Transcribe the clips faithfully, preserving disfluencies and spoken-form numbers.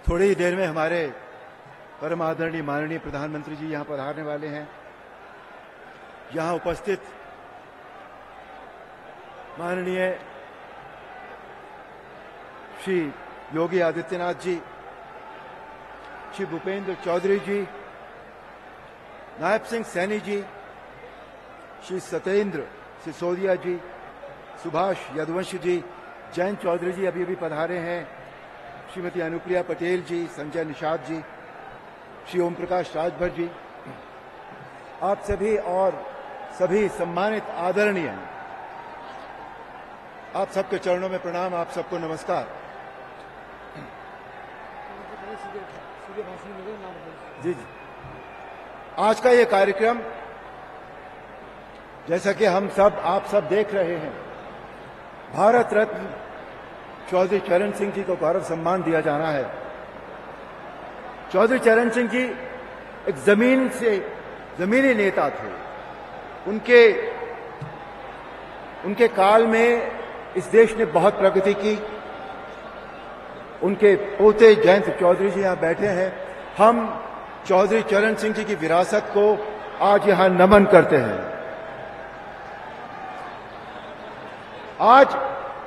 थोड़ी ही देर में हमारे परम आदरणीय माननीय प्रधानमंत्री जी यहां पधारने वाले हैं। यहां उपस्थित माननीय श्री योगी आदित्यनाथ जी, श्री भूपेंद्र चौधरी जी, नायब सिंह सैनी जी, श्री सत्येंद्र सिसोदिया जी, सुभाष यदुवंशी जी, जयंत चौधरी जी अभी अभी पधारे हैं, श्रीमती अनुप्रिया पटेल जी, संजय निषाद जी, श्री ओम प्रकाश राजभर जी, आप सभी और सभी सम्मानित आदरणीय, आप सबके चरणों में प्रणाम, आप सबको नमस्कार। जी जी आज का ये कार्यक्रम जैसा कि हम सब आप सब देख रहे हैं, भारत रत्न चौधरी चरण सिंह जी को गौरव सम्मान दिया जाना है। चौधरी चरण सिंह जी एक जमीन से जमीनी नेता थे। उनके उनके काल में इस देश ने बहुत प्रगति की। उनके पोते जयंत चौधरी जी यहां बैठे हैं। हम चौधरी चरण सिंह जी की विरासत को आज यहां नमन करते हैं। आज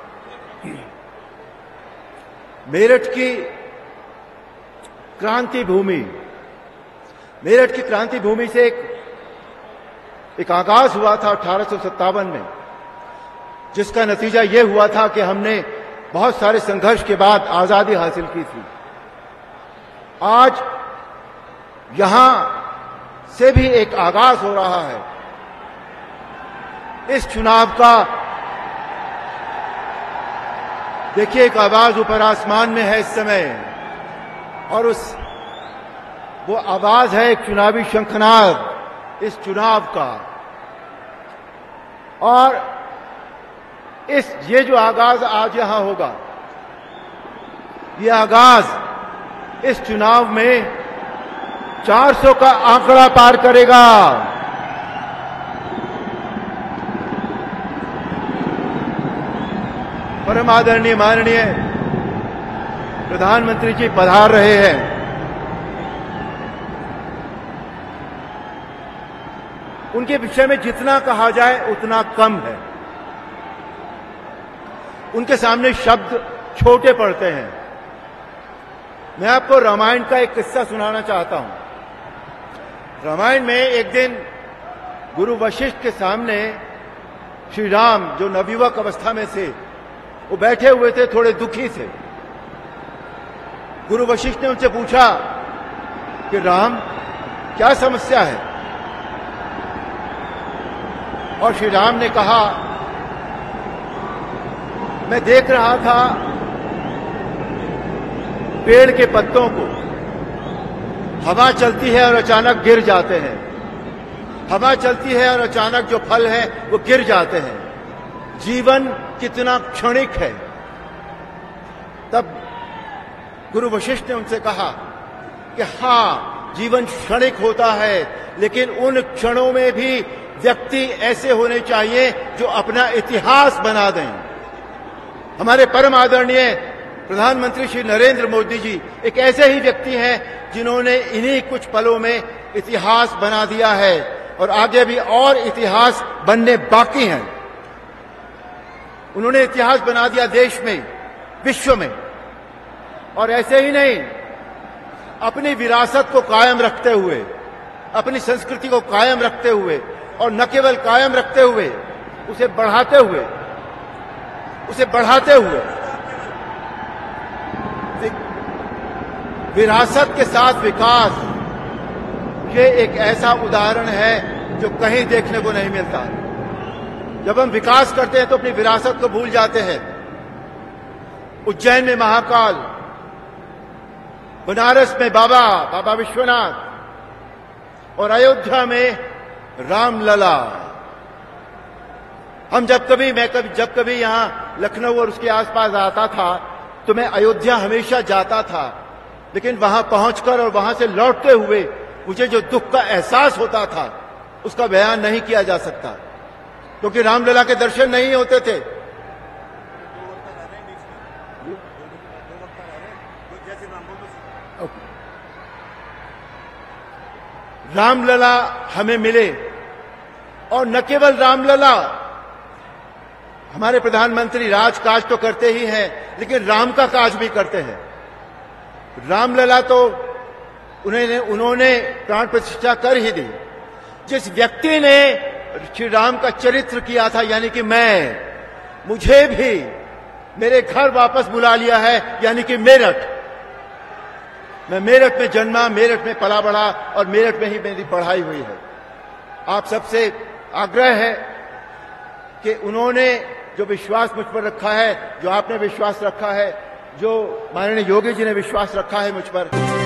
मेरठ की क्रांति भूमि मेरठ की क्रांति भूमि से एक एक आगाज हुआ था अठारह सौ सत्तावन में, जिसका नतीजा यह हुआ था कि हमने बहुत सारे संघर्ष के बाद आजादी हासिल की थी। आज यहां से भी एक आगाज हो रहा है। इस चुनाव का देखिए, एक आवाज ऊपर आसमान में है इस समय, और उस वो आवाज है एक चुनावी शंखनाद इस चुनाव का। और इस ये जो आगाज आज यहां होगा, ये आगाज इस चुनाव में चार सौ का आंकड़ा पार करेगा। परम आदरणीय माननीय प्रधानमंत्री जी पधार रहे हैं। उनके विषय में जितना कहा जाए उतना कम है। उनके सामने शब्द छोटे पड़ते हैं। मैं आपको रामायण का एक किस्सा सुनाना चाहता हूं। रामायण में एक दिन गुरु वशिष्ठ के सामने श्री राम, जो नवयुवक अवस्था में थे, वो बैठे हुए थे, थोड़े दुखी थे। गुरु वशिष्ठ ने उनसे पूछा कि राम, क्या समस्या है? और श्री राम ने कहा, मैं देख रहा था पेड़ के पत्तों को, हवा चलती है और अचानक गिर जाते हैं। हवा चलती है और अचानक जो फल है वो गिर जाते हैं। जीवन कितना क्षणिक है। तब गुरु वशिष्ठ ने उनसे कहा कि हाँ, जीवन क्षणिक होता है, लेकिन उन क्षणों में भी व्यक्ति ऐसे होने चाहिए जो अपना इतिहास बना दें। हमारे परम आदरणीय प्रधानमंत्री श्री नरेंद्र मोदी जी एक ऐसे ही व्यक्ति हैं जिन्होंने इन्हीं कुछ पलों में इतिहास बना दिया है, और आगे भी और इतिहास बनने बाकी हैं। उन्होंने इतिहास बना दिया देश में, विश्व में। और ऐसे ही नहीं, अपनी विरासत को कायम रखते हुए, अपनी संस्कृति को कायम रखते हुए, और न केवल कायम रखते हुए, उसे बढ़ाते हुए उसे बढ़ाते हुए विरासत के साथ विकास, ये एक ऐसा उदाहरण है जो कहीं देखने को नहीं मिलता। जब हम विकास करते हैं तो अपनी विरासत को भूल जाते हैं। उज्जैन में महाकाल, बनारस में बाबा बाबा विश्वनाथ, और अयोध्या में रामलला। हम जब कभी मैं कभी जब कभी यहां लखनऊ और उसके आसपास आता था तो मैं अयोध्या हमेशा जाता था, लेकिन वहां पहुंचकर और वहां से लौटते हुए मुझे जो दुख का एहसास होता था उसका बयान नहीं किया जा सकता, क्योंकि रामलला के दर्शन नहीं होते थे। रामलला हमें मिले, और न केवल रामलला, हमारे प्रधानमंत्री राजकाज तो करते ही हैं, लेकिन राम का काज भी करते हैं। रामलला तो उन्होंने उन्होंने प्राण प्रतिष्ठा कर ही दी। जिस व्यक्ति ने श्री राम का चरित्र किया था, यानी कि मैं, मुझे भी मेरे घर वापस बुला लिया है, यानी कि मेरठ। मैं मेरठ में जन्मा, मेरठ में पला बढ़ा और मेरठ में ही मेरी पढ़ाई हुई है। आप सबसे आग्रह है कि उन्होंने जो विश्वास मुझ पर रखा है, जो आपने विश्वास रखा है, जो माननीय योगी जी ने विश्वास रखा है मुझ पर,